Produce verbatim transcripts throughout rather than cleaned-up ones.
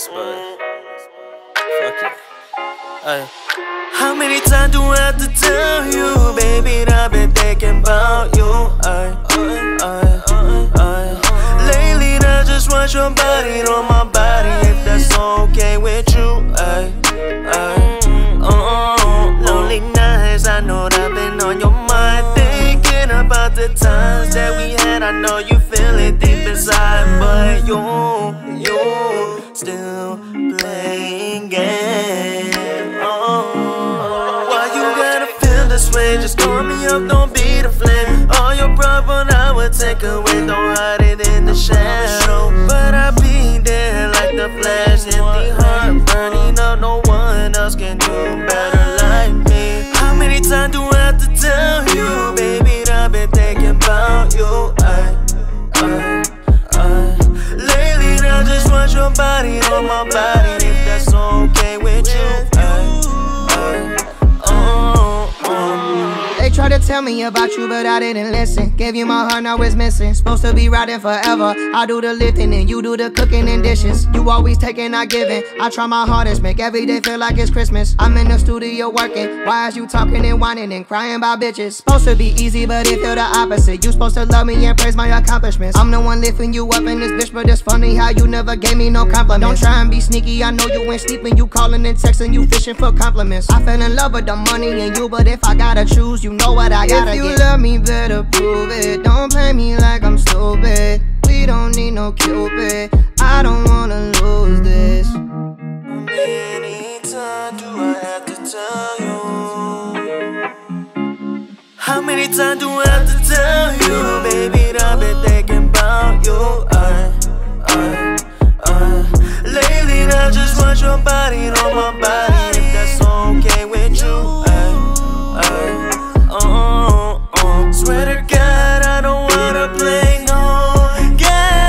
honest, but fuck it. Ay. How many times do I have to tell you, baby, that I've been thinking about you? Ay, ay, ay, ay. Lately, I just want your body on my body, if that's okay with you. Ay, ay, oh, lonely nights, I know that I've been on your mind, thinking about the times that we had. I know you feel it deep inside, but you, you still playing games. Oh, why you gotta feel this way? Just call me up, don't be the flame. All your problem I would take away, don't hide it in the shadow. But I be there like the flash, empty heart burning up. No one else can do better like me. How many times do I have to tell you, baby, that I've been thinking about you? I, I, I. Lately I just want your body on my body, if that's okay with you. They tried to tell me about you, but I didn't listen. Gave you my heart, now it's missing. Supposed to be riding forever. I do the lifting and you do the cooking and dishes. You always taking, not giving. I try my hardest, make every day feel like it's Christmas. I'm in the studio working. Why is you talking and whining and crying about bitches? Supposed to be easy, but it feel the opposite. You supposed to love me and praise my accomplishments. I'm the one lifting you up in this bitch, but it's funny how you never gave me no compliments. Don't try and be sneaky, I know you ain't sleeping. You calling and texting, you fishing for compliments. I fell in love with the money and you, but if I gotta choose, you know what I gotta get. If you love me, better prove it. Don't play me like I'm stupid. We don't need no Cupid. I don't wanna lose this. How many times do I have to tell you? How many times do I have to tell you, baby, that I've been thinking about you? I, I, I. Lately I just want your body on my body, if that's okay with you. I, I. Oh, oh, swear to God, I don't wanna play no game.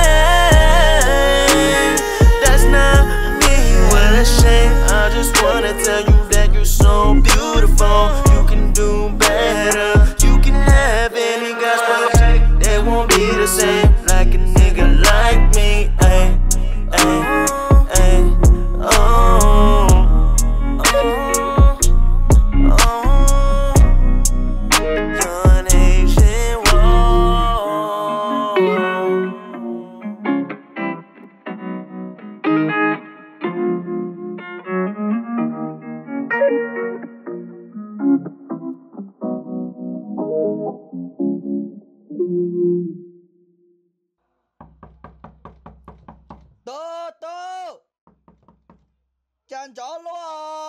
That's not me, what a shame. I just wanna tell you that you're so beautiful. You can do better. You can have any guys, but they won't be the same like a nigga like me. Ay, ay, ay, oh, oh, oh. Tô tô Chàng chó luôn à.